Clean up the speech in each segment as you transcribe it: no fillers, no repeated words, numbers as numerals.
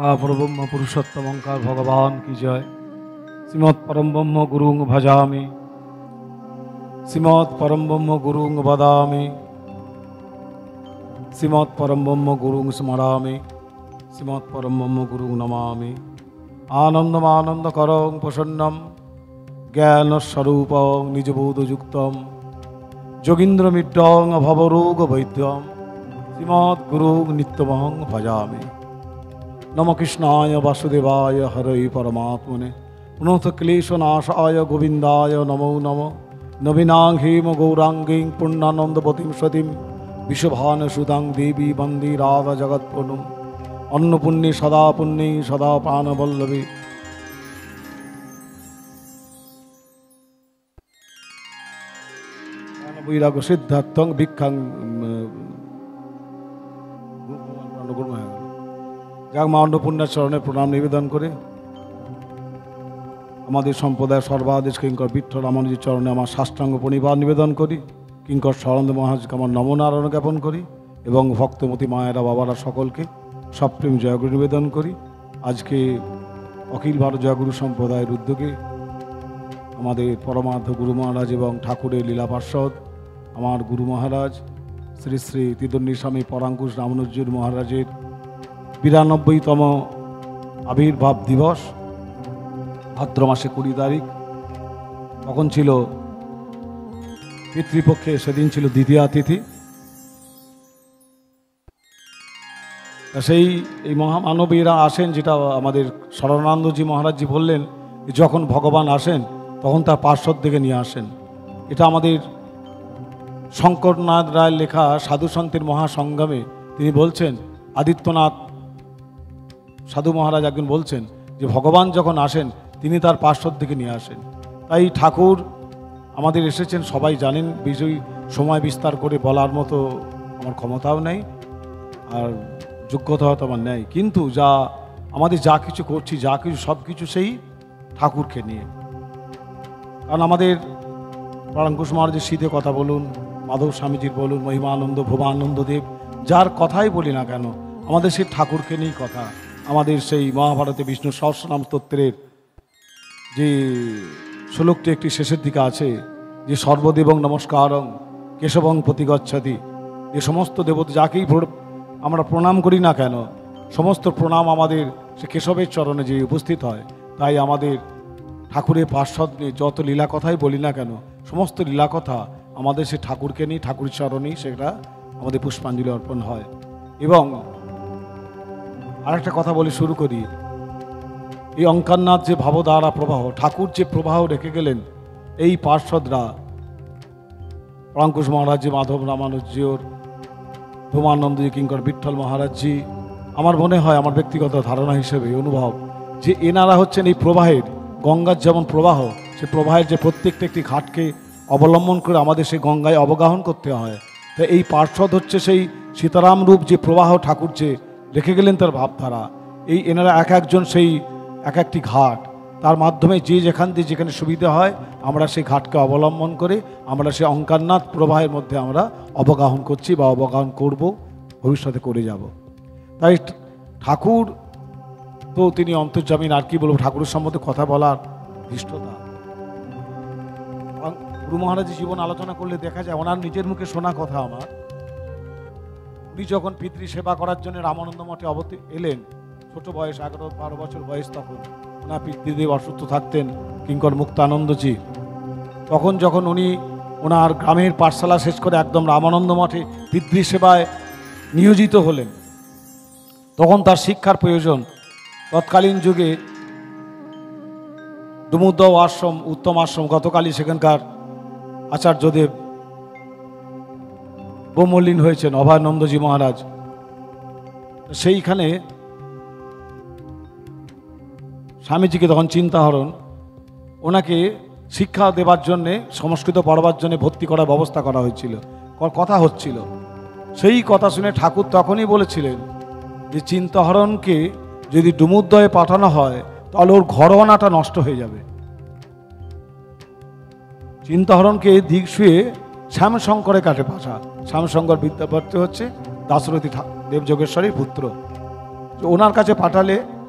परब्रह्म पुरुषोत्तमंकार भगवान की जय। श्रीमत् परब्रह्म गुरुं भजामि, श्रीमत् परब्रह्म गुरुं वदामि, श्रीमत् परब्रह्म गुरुं स्मरामि, श्रीमत् परब्रह्म गुरुं नमामि। आनन्दमानन्दकरं प्रसन्नं ज्ञानस्वरूपं निजबोधयुक्तं योगीन्द्रमित्रं भवरोगवैद्यं श्रीमत् गुरुं नित्यमहं भजामि। नमो कृष्णाय वासुदेवाय हरे परमात्मने पुनः क्लेशनाशाय गोविंदाय नमो नमो। नवीनांगीं गौरांगीं पूर्णानंदपतिं सतीं विश्वभानुसुतां देवी वन्दे राधा जगत्पनुं। अन्नपुण्ये सदा पुण्ये सदा प्राणवल्लभे वैराग्य सिद्धार्थं भिक्षां যাক মা অন্নপূর্ণার চরণে প্রণাম নিবেদন করে আমাদের সম্প্রদায়ের সর্বাদেশ কিঙ্কর বিঠ্ঠল রামানুজের চরণে আমার সাষ্টাঙ্গ প্রণিপাত নিবেদন করি। কিঙ্কর সরন্দ মহারাজকে আমার নমনারায়ণ জ্ঞাপন করি এবং ভক্তমতী মায়েরা বাবারা সকলকে সপ্রেম জয়গুরু নিবেদন করি। আজকে অখিল ভারত জয়গুরু সম্প্রদায়ের উদ্যোগে আমাদের পরমার্থ গুরু মহারাজ এবং ঠাকুরের লীলা পার্ষদ আমার গুরু মহারাজ শ্রী শ্রী তিদন্নী স্বামী পরাঙ্কুশ রামানুজ মহারাজের 92তম আবির্ভাব দিবস ভাদ্র মাসে 20 তারিখ। তখন ছিল পিতৃপক্ষে, সেদিন ছিল দ্বিতীয়া তিথি। সেই এই মহামানবীরা আসেন, যেটা আমাদের শরণানন্দজি মহারাজজি বললেন, যখন ভগবান আসেন তখন তার পার্শ্বদ থেকে নিয়ে আসেন। এটা আমাদের শঙ্করনাথ রায়ের লেখা সাধু সন্তের মহাসংগ্রামে তিনি বলছেন, আদিত্যনাথ সাধু মহারাজ একজন বলছেন যে ভগবান যখন আসেন তিনি তার পার্শ্বদ থেকে নিয়ে আসেন। তাই ঠাকুর আমাদের এসেছেন, সবাই জানেন। বিষয় সময় বিস্তার করে বলার মতো আমার ক্ষমতাও নেই আর যোগ্যতা হয়তো আমার নেই, কিন্তু আমাদের যা কিছু করছি, যা কিছু সব কিছু সেই ঠাকুরকে নিয়ে। কারণ আমাদের পরাঙ্কুশ মহারাজের শীতে কথা বলুন, মাধব স্বামীজির বলুন, মহিমানন্দ ভুবানন্দ দেব, যার কথাই বলি না কেন আমাদের সেই ঠাকুরকে নিয়েই কথা। আমাদের সেই মহাভারতে বিষ্ণু সহস্রনাম স্তোত্রের যে শ্লোকটি একটি শেষের দিকে আছে, যে সর্বদেবং নমস্কারং কেশবং প্রতিগচ্ছতি, যে সমস্ত দেবতা যাকেই আমরা প্রণাম করি না কেন সমস্ত প্রণাম আমাদের সে কেশবের চরণে যে উপস্থিত হয়। তাই আমাদের ঠাকুরের পার্শ্বদ নিয়ে যত লীলা কথাই বলি না কেন সমস্ত লীলা কথা আমাদের সে ঠাকুরকে নিয়ে, ঠাকুরের চরণেই সেটা আমাদের পুষ্পাঞ্জলি অর্পণ হয়। এবং আরেকটা কথা বলে শুরু করি, এই অঙ্কারনাথ যে ভাবধারা প্রবাহ, ঠাকুর যে প্রবাহ রেখে গেলেন, এই পার্শ্বদরা পরাঙ্কুশ মহারাজজি, মাধব রামানুজ্জিওর, ভূমানন্দজি, কিঙ্কর বিঠ্ঠল মহারাজজি, আমার মনে হয়, আমার ব্যক্তিগত ধারণা হিসেবে অনুভব, যে এনারা হচ্ছেন এই প্রবাহের, গঙ্গার যেমন প্রবাহ, সে প্রবাহের যে প্রত্যেকটা একটি ঘাটকে অবলম্বন করে আমাদের সেই গঙ্গায় অবগাহন করতে হয়। তাই এই পার্শ্বদ হচ্ছে সেই সীতারাম রূপ যে প্রবাহ ঠাকুর যে রেখে গেলেন তার ভাবধারা। এই এনারা এক একজন সেই এক একটি ঘাট, তার মাধ্যমে যে যেখান দিয়ে যেখানে সুবিধা হয় আমরা সেই ঘাটকে অবলম্বন করে আমরা সেই অঙ্কারনাথ প্রবাহের মধ্যে আমরা অবগাহন করছি বা অবগাহন করব, ভবিষ্যতে করে যাব। তাই ঠাকুর তো তিনি অন্তর্যামী, আর কি বলবো, ঠাকুরের সম্বন্ধে কথা বলার ধৃষ্টতা। গুরু মহারাজের জীবন আলোচনা করলে দেখা যায় ওনার নিজের মুখে শোনা কথা আমার, উনি যখন পিতৃ সেবা করার জন্য রামানন্দ মঠে এলেন, ছোট বয়স, 11-12 বছর বয়স, তখন ওনার পিতৃদেব অসুস্থ থাকতেন, কিঙ্কর মুক্তানন্দজি। তখন যখন উনি ওনার গ্রামের পাঠশালা শেষ করে একদম রামানন্দ মঠে পিতৃ সেবায় নিয়োজিত হলেন, তখন তার শিক্ষার প্রয়োজন। তৎকালীন যুগে ডুমুরদহ আশ্রম, উত্তম আশ্রম, গতকালই সেখানকার আচার্যদেব ব্রহ্মলীন হয়েছেন, অভয়ানন্দজি মহারাজ। সেইখানে স্বামীজিকে তখন চিন্তাহরণ, ওনাকে শিক্ষা দেবার জন্যে, সংস্কৃত পড়াবার জন্য ভর্তি করার ব্যবস্থা করা হয়েছিল, কথা হচ্ছিল। সেই কথা শুনে ঠাকুর তখনই বলেছিলেন যে চিন্তাহরণকে যদি ডুমুরদহে পাঠানো হয় তাহলে ওর ঘরোয়ানাটা নষ্ট হয়ে যাবে। চিন্তাহরণকে দিক শুয়ে শ্যামশঙ্করের কাছে পাঠা। শ্যামশঙ্কর বিদ্যাপতি হচ্ছে দাশরথী দেব যোগেশ্বরীর পুত্র। ওনার কাছে পাঠালে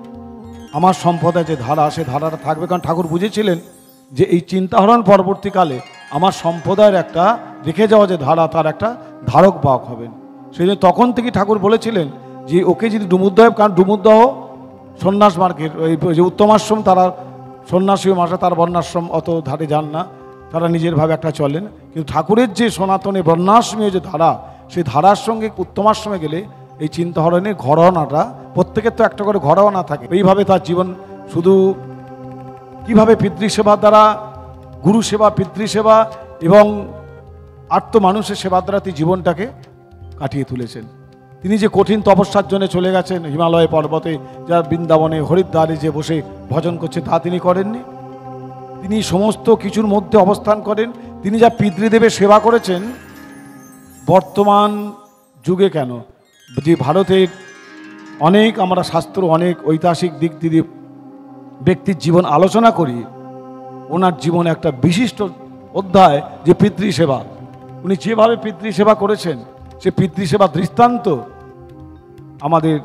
আমার সম্প্রদায় যে ধারা, সে ধারাটা থাকবে। কারণ ঠাকুর বুঝেছিলেন যে এই চিন্তাহরণ পরবর্তীকালে আমার সম্প্রদায়ের একটা রেখে যাওয়া যে ধারা, তার একটা ধারক বাহক হবেন। সেই জন্য তখন থেকে ঠাকুর বলেছিলেন যে ওকে যদি ডুমুরদহ, কারণ ডুমুরদহ সন্ন্যাস মার্গের ওই যে উত্তমাশ্রম, তারা সন্ন্যাসী মাসা, তার বর্ণাশ্রম অত ধারে যান না, তারা নিজের ভাবে একটা চলেন। কিন্তু ঠাকুরের যে সনাতনে বর্ণাশ্রমীয় যে ধারা, সেই ধারার সঙ্গে উত্তমাশ্রমে গেলে এই চিন্তাহরণের ঘরনাটা, প্রত্যেকের তো একটা করে ঘরনা থাকে। এইভাবে তার জীবন শুধু কিভাবে পিতৃসেবার দ্বারা, গুরু সেবা, পিতৃসেবা এবং আর্ত মানুষের সেবার দ্বারা তিনি জীবনটাকে কাটিয়ে তুলেছেন। তিনি যে কঠিন তপস্যার জন্য চলে গেছেন হিমালয় পর্বতে, যা বৃন্দাবনে হরিদ্বারে যে বসে ভজন করছে, তা তিনি করেননি। তিনি সমস্ত কিছুর মধ্যে অবস্থান করেন। তিনি যা পিতৃদেবের সেবা করেছেন, বর্তমান যুগে কেন, যে ভারতের অনেক আমরা শাস্ত্র, অনেক ঐতিহাসিক দিক দিয়ে ব্যক্তির জীবন আলোচনা করি, ওনার জীবন একটা বিশিষ্ট অধ্যায় যে পিতৃসেবা। উনি যেভাবে পিতৃসেবা করেছেন, সে পিতৃসেবা দৃষ্টান্ত আমাদের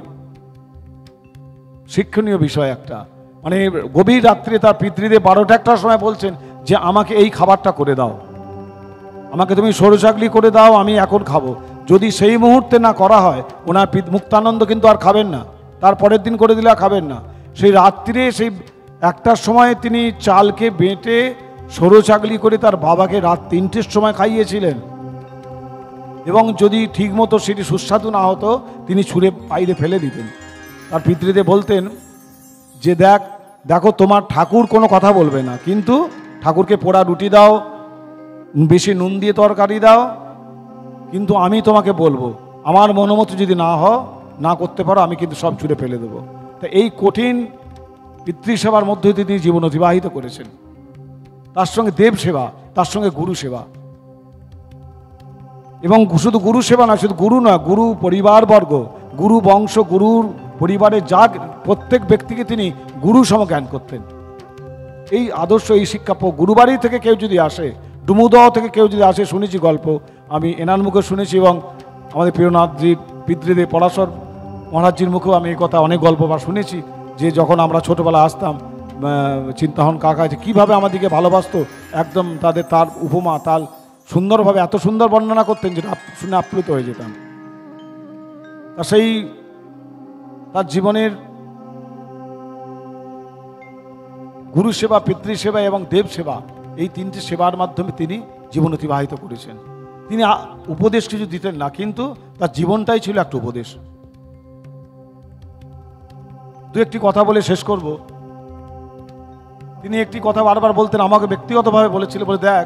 শিক্ষণীয় বিষয় একটা। মানে গভীর রাত্রে তার পিতৃদেব 12টা 1টার সময় বলছেন যে আমাকে এই খাবারটা করে দাও, আমাকে তুমি সরুচাকলি করে দাও, আমি এখন খাবো। যদি সেই মুহূর্তে না করা হয়, ওনার মুক্তানন্দ কিন্তু আর খাবেন না, তার পরের দিন করে দিলে আর খাবেন না। সেই রাত্রিরে সেই 1টার সময় তিনি চালকে বেটে সরুচাকলি করে তার বাবাকে রাত 3টের সময় খাইয়েছিলেন। এবং যদি ঠিকমতো সেটি সুস্বাদু না হতো, তিনি ছুঁড়ে বাইরে ফেলে দিতেন। তার পিতৃদেব বলতেন যে দেখো তোমার ঠাকুর কোনো কথা বলবে না, কিন্তু ঠাকুরকে পোড়া রুটি দাও, বেশি নুন দিয়ে তরকারি দাও, কিন্তু আমি তোমাকে বলবো, আমার মনোমতো যদি না করতে পারো, আমি কিন্তু সব ছুঁড়ে ফেলে দেবো। তা এই কঠিন পিতৃসেবার মধ্যে দিয়ে তিনি জীবন অতিবাহিত করেছেন। তার সঙ্গে দেব সেবা, তার সঙ্গে গুরু সেবা, এবং শুধু গুরু সেবা না, শুধু গুরু না, গুরু পরিবারবর্গ, গুরু বংশ, গুরুর পরিবারের যা প্রত্যেক ব্যক্তিকে তিনি গুরু সমজ্ঞান করতেন। এই আদর্শ, এই শিক্ষা গুরুবাড়ি থেকে কেউ যদি আসে, ডুমুদহ থেকে কেউ যদি আসে, শুনেছি গল্প, আমি এনার মুখে শুনেছি, এবং আমাদের প্রিয়নাথজির পিতৃদেব পরাশর মহারাজজির মুখেও আমি এই কথা অনেক গল্প বা শুনেছি, যে যখন আমরা ছোটোবেলা আসতাম চিন্তাহরণ কাকা, যে কীভাবে আমাদেরকে ভালোবাসতো, একদম তার উপমা, তার সুন্দরভাবে এত সুন্দর বর্ণনা করতেন, যেটা শুনে আপ্লুত হয়ে যেতাম। তা সেই তার জীবনের গুরু সেবা, পিতৃসেবা এবং দেব সেবা, এই 3টি সেবার মাধ্যমে তিনি জীবন অতিবাহিত করেছেন। তিনি উপদেশ কিছু দিতেন না, কিন্তু তার জীবনটাই ছিল একটা উপদেশ। দু একটি কথা বলে শেষ করব। তিনি একটি কথা বারবার বলতেন, আমাকে ব্যক্তিগতভাবে বলেছিল, বলে দেখ,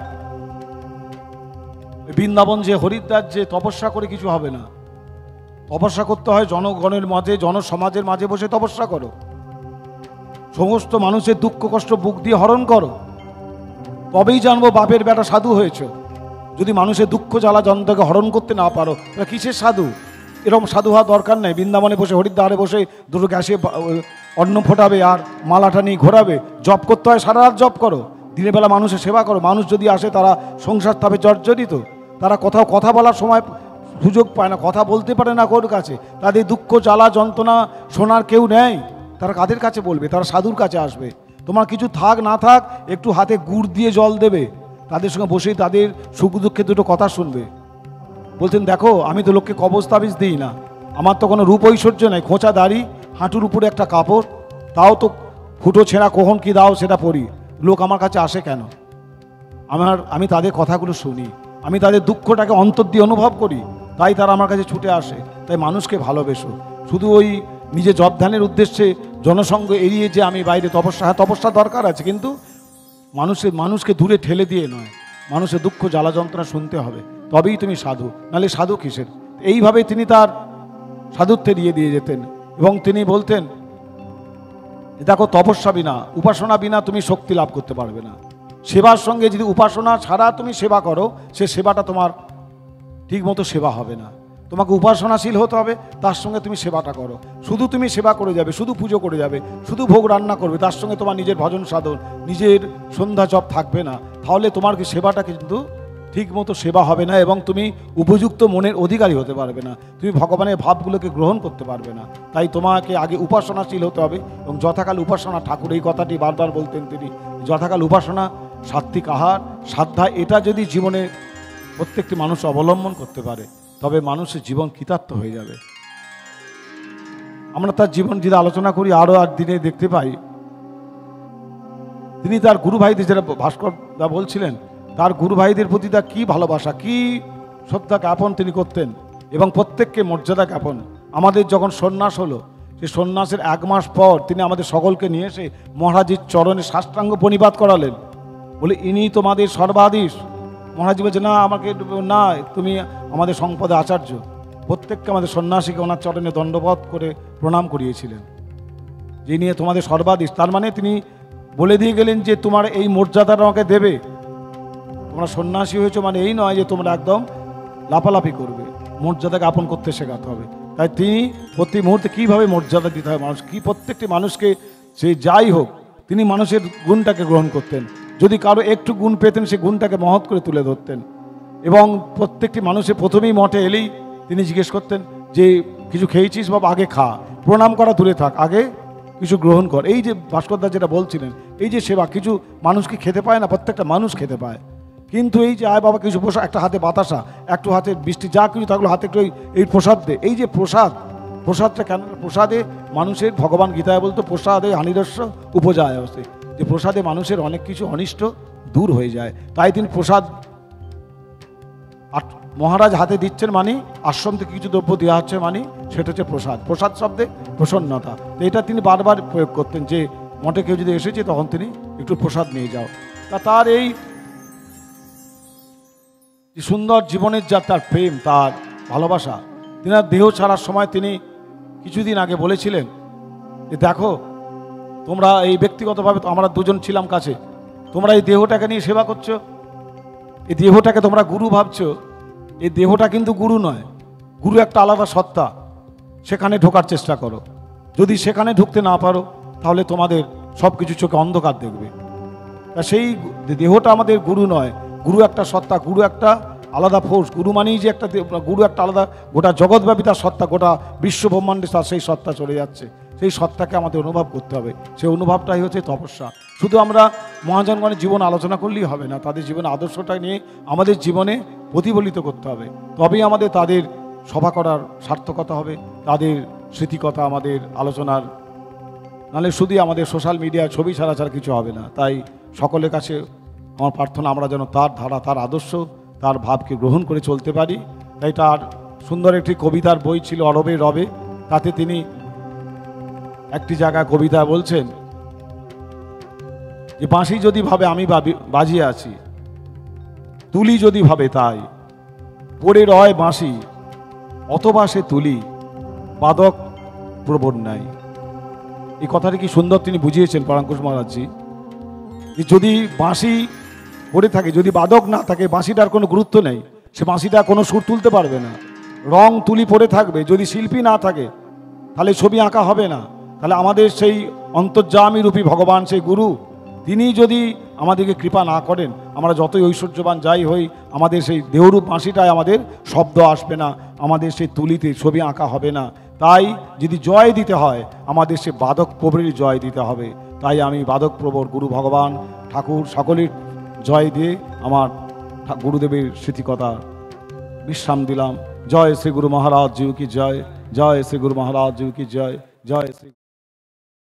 বৃন্দাবন যে হরিদ্বার যে তপস্যা করে কিছু হবে না, তপস্যা করতে হয় জনগণের মাঝে, জনসমাজের মাঝে বসে তপস্যা করো, সমস্ত মানুষের দুঃখ কষ্ট বুক দিয়ে হরণ করো, তবেই জানবো বাপের বেটা সাধু হয়েছ। যদি মানুষের দুঃখ জ্বালা যন্ত্রকে হরণ করতে না পারো, তাহলে কিসের সাধু? এরকম সাধু হওয়ার দরকার নেই। বৃন্দাবনে বসে, হরিদ্বারে বসে দুটো গ্যাসে অন্ন ফোটাবে আর মালাটা নিয়ে ঘোরাবে। জপ করতে হয়, সারা রাত জপ করো, দিনের বেলা মানুষের সেবা করো। মানুষ যদি আসে, তারা সংসার তাবে জর্জরিত, তারা কথা বলার সময় সুযোগ পায় না, কথা বলতে পারে না কারোর কাছে, তাদের দুঃখ জ্বালা যন্ত্রণা শোনার কেউ নেই, তারা কাদের কাছে বলবে? তারা সাধুর কাছে আসবে। তোমার কিছু থাক না থাক, একটু হাতে গুড় দিয়ে জল দেবে, তাদের সঙ্গে বসেই তাদের সুখ দুঃখে দুটো কথা শুনবে। বলতেন, দেখো আমি তো লোককে কবজ তাবিজ দিই না, আমার তো কোনো রূপ ঐশ্বর্য নেই, খোঁচা দাড়ি, হাঁটুর উপরে একটা কাপড়, তাও তো ফুটো ছেঁড়া, কখন কি দাও সেটা পড়ি, লোক আমার কাছে আসে কেন? আমি তাদের কথাগুলো শুনি, আমি তাদের দুঃখটাকে অন্তর দিয়ে অনুভব করি, তাই তারা আমার কাছে ছুটে আসে। তাই মানুষকে ভালোবেসো। শুধু ওই নিজে জপ ধ্যানের উদ্দেশ্যে জনসঙ্গ এড়িয়ে যে আমি বাইরে তপস্যা, হ্যাঁ তপস্যা দরকার আছে, কিন্তু মানুষকে দূরে ঠেলে দিয়ে নয়, মানুষের দুঃখ জ্বালা যন্ত্রণা শুনতে হবে, তবেই তুমি সাধু, নাহলে সাধু কিসের? এইভাবে তিনি তার সাধুত্বে দিয়ে যেতেন। এবং তিনি বলতেন, দেখো তপস্যা বিনা, উপাসনা বিনা তুমি শক্তি লাভ করতে পারবে না। সেবার সঙ্গে যদি উপাসনা ছাড়া তুমি সেবা করো, সে সেবাটা তোমার ঠিকমতো সেবা হবে না। তোমাকে উপাসনাশীল হতে হবে, তার সঙ্গে তুমি সেবাটা করো। শুধু তুমি সেবা করে যাবে, শুধু পুজো করে যাবে, শুধু ভোগ রান্না করবে, তার সঙ্গে তোমার নিজের ভজন সাধন, নিজের সন্ধ্যা জপ থাকবে না, তাহলে তোমার কি সেবাটা কিন্তু ঠিক মতো সেবা হবে না এবং তুমি উপযুক্ত মনের অধিকারী হতে পারবে না, তুমি ভগবানের ভাবগুলোকে গ্রহণ করতে পারবে না। তাই তোমাকে আগে উপাসনাশীল হতে হবে এবং যথাকাল উপাসনা, ঠাকুর এই কথাটি বারবার বলতেন তিনি, যথাকাল উপাসনা, সাত্বিক আহার, সাধ্যা, এটা যদি জীবনে প্রত্যেকটি মানুষ অবলম্বন করতে পারে তবে মানুষের জীবন কৃতার্থ হয়ে যাবে। আমরা তার জীবন যদি আলোচনা করি আরও আর দিনে দেখতে পাই, তিনি তার গুরু ভাইদের, যেটা ভাস্কর দা বলছিলেন, তার গুরু ভাইদের প্রতি তার কী ভালোবাসা, কী শ্রদ্ধা জ্ঞাপন তিনি করতেন এবং প্রত্যেককে মর্যাদা জ্ঞাপন। আমাদের যখন সন্ন্যাস হলো, সেই সন্ন্যাসের 1 মাস পর তিনি আমাদের সকলকে নিয়ে এসে মহারাজের চরণে সাষ্টাঙ্গ প্রণিপাত করালেন, বলে ইনি তোমাদের সর্বাধীশ। মহারাজ বলছে না, আমাকে না, তুমি আমাদের সম্পদে আচার্য। প্রত্যেককে আমাদের সন্ন্যাসীকে ওনার চরণে দণ্ডবত করে প্রণাম করিয়েছিলেন, যে নিয়ে তোমাদের সর্বাধীশ। তার মানে তিনি বলে দিয়ে গেলেন যে তোমার এই মর্যাদাটা আমাকে দেবে, তোমরা সন্ন্যাসী হয়েছো মানে এই নয় যে তোমরা একদম লাফালাফি করবে, মর্যাদা জ্ঞাপন করতে শেখাতে হবে। তাই তিনি প্রতি মুহূর্তে কীভাবে মর্যাদা দিতে হয় মানুষ, কি প্রত্যেকটি মানুষকে, সে যাই হোক, তিনি মানুষের গুণটাকে গ্রহণ করতেন। যদি কারো একটু গুণ পেতেন সে গুণটাকে মহৎ করে তুলে ধরতেন এবং প্রত্যেকটি মানুষের প্রথমেই মঠে এলেই তিনি জিজ্ঞেস করতেন যে কিছু খেয়েছিস বাবা, আগে খা, প্রণাম করা দূরে থাক, আগে কিছু গ্রহণ কর। এই যে ভাস্করদা যেটা বলছিলেন, এই যে সেবা, কিছু মানুষ কি খেতে পায় না? প্রত্যেকটা মানুষ খেতে পায়, কিন্তু এই যে আয় বাবা কিছু প্রসাদ, একটা হাতে বাতাসা, একটু হাতে বৃষ্টি, যা কিছু থাকলো হাতে একটু এই প্রসাদ দে। এই যে প্রসাদটা কেন? প্রসাদে মানুষের, ভগবান গীতায় বলতো প্রসাদে হানিরস্য উপজায় আসে, যে প্রসাদে মানুষের অনেক কিছু অনিষ্ট দূর হয়ে যায়। তাই তিনি প্রসাদ মহারাজ হাতে দিচ্ছেন মানে, আশ্রম থেকে কিছু দ্রব্য দেওয়া হচ্ছে মানে, সেটা হচ্ছে প্রসাদ। প্রসাদ শব্দে প্রসন্নতা। তো এটা তিনি বারবার প্রয়োগ করতেন যে মঠে কেউ যদি এসেছে তখন তিনি একটু প্রসাদ নিয়ে যাও। তার এই সুন্দর জীবনের যা তার প্রেম, তার ভালোবাসা, তিনার দেহ ছাড়ার সময় তিনি কিছুদিন আগে বলেছিলেন যে দেখো তোমরা এই ব্যক্তিগতভাবে, আমরা দুজন ছিলাম কাছে, তোমরা এই দেহটাকে নিয়ে সেবা করছো, এই দেহটাকে তোমরা গুরু ভাবছো, এই দেহটা কিন্তু গুরু নয়, গুরু একটা আলাদা সত্তা, সেখানে ঢোকার চেষ্টা করো। যদি সেখানে ঢুকতে না পারো তাহলে তোমাদের সব কিছু চোখে অন্ধকার দেখবে। তা সেই দেহটা আমাদের গুরু নয়, গুরু একটা সত্তা, গুরু একটা আলাদা ফোর্স। গুরু মানেই যে একটা, গুরু একটা আলাদা, গোটা জগৎব্যাপী তার সত্তা, গোটা বিশ্ব ব্রহ্মাণ্ডে তার সেই সত্তা চলে যাচ্ছে। সেই সত্তাকে আমাদের অনুভব করতে হবে, সেই অনুভবটাই হচ্ছে তপস্যা। শুধু আমরা মহাজনগণের জীবন আলোচনা করলেই হবে না, তাদের জীবনের আদর্শটা নিয়ে আমাদের জীবনে প্রতিফলিত করতে হবে, তবেই আমাদের তাদের সভা করার সার্থকতা হবে, তাদের স্মৃতিকথা আমাদের আলোচনার, নাহলে শুধু আমাদের সোশ্যাল মিডিয়ায় ছবি ছাড়া কিছু হবে না। তাই সকলের কাছে আমার প্রার্থনা, আমরা যেন তার ধারা, তার আদর্শ, তার ভাবকে গ্রহণ করে চলতে পারি। তাই তার সুন্দর একটি কবিতার বই ছিল অরবে রবে, তাতে তিনি একটি জায়গায় কবিতা বলছেন যে বাঁশি যদি ভাবে আমি বাজিয়ে আছি, তুলি যদি ভাবে তাই, পড়ে রয় বাঁশি অথবা সে তুলি, বাদক প্রবণ নাই। এই কথাটি কি সুন্দর তিনি বুঝিয়েছেন পরাঙ্কুশ মহারাজজি। যদি বাঁশি পড়ে থাকে, যদি বাদক না থাকে, বাঁশিটার কোনো গুরুত্ব নেই, সে বাঁশিটা কোনো সুর তুলতে পারবে না। রং তুলি পড়ে থাকবে, যদি শিল্পী না থাকে তাহলে ছবি আঁকা হবে না। তাহলে আমাদের সেই অন্তর্যামী রূপী ভগবান, সেই গুরু, তিনি যদি আমাদেরকে কৃপা না করেন, আমরা যতই ঐশ্বর্যবান যাই হই, আমাদের সেই দেহরূপ বাঁশিটায় আমাদের শব্দ আসবে না, আমাদের সেই তুলিতে ছবি আঁকা হবে না। তাই যদি জয় দিতে হয়, আমাদের সে বাদক প্রবরেরই জয় দিতে হবে। তাই আমি বাদক প্রবর গুরু ভগবান ঠাকুর সকলের জয় দিয়ে আমার গুরুদেবের স্মৃতিকথা বিশ্রাম দিলাম। জয় শ্রী গুরু মহারাজ জিউ কি জয়, জয় শ্রী গুরু মহারাজ জিউ কি জয়, জয় শ্রী